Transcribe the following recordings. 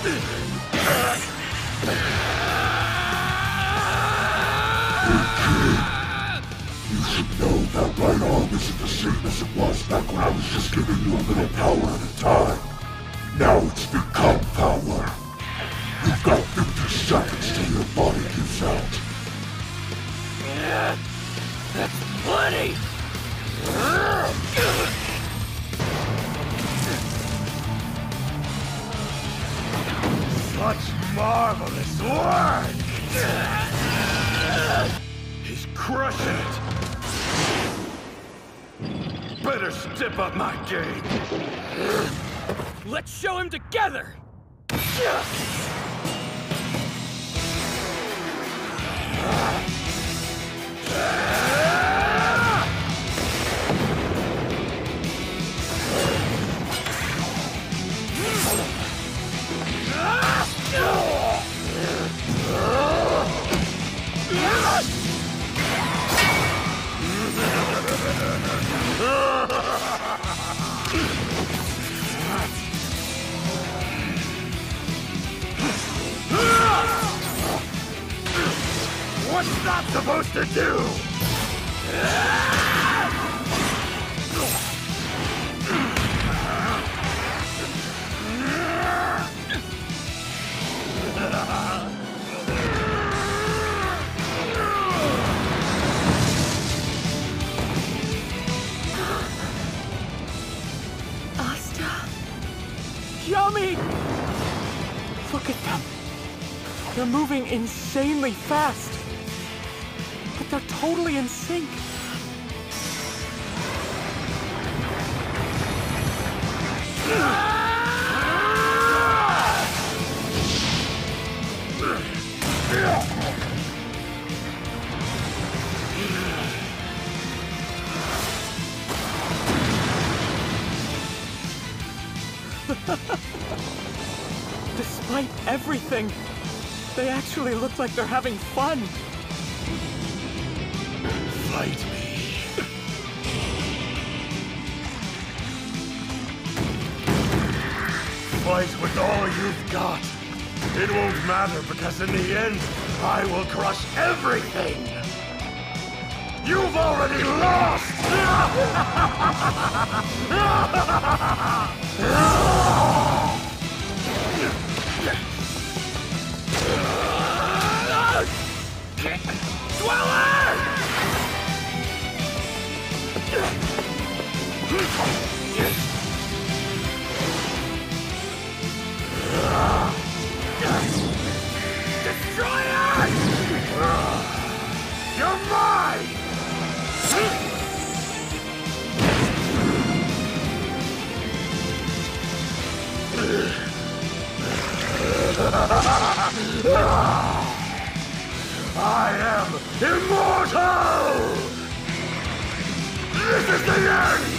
You should know that right arm isn't the same as it was back when I was just giving you a little power at a time. Now it's become power. You've got 50 seconds till your body gives out. That's plenty! Such marvelous work! He's crushing it! Better step up my game! Let's show him together! What's that supposed to do? Asta? Yami! Look at them. They're moving insanely fast. But they're totally in sync. Despite everything, they actually look like they're having fun. Fight me. Fight with all you've got. It won't matter because in the end, I will crush everything. You've already lost! Dweller! Destroyer! You're mine! I am immortal! This is the end!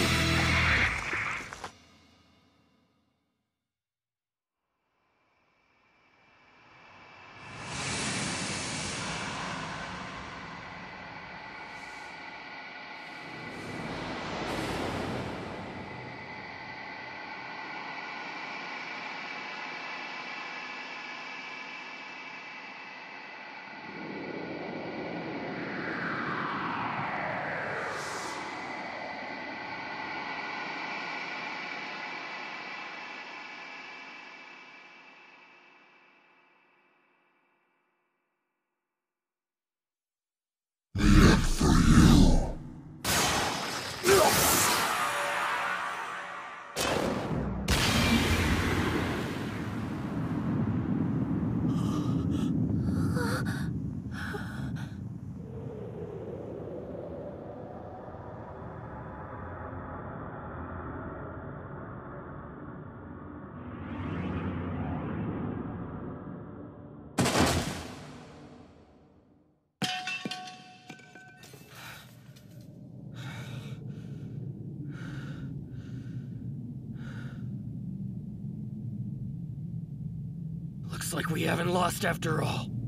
Looks like we haven't lost after all.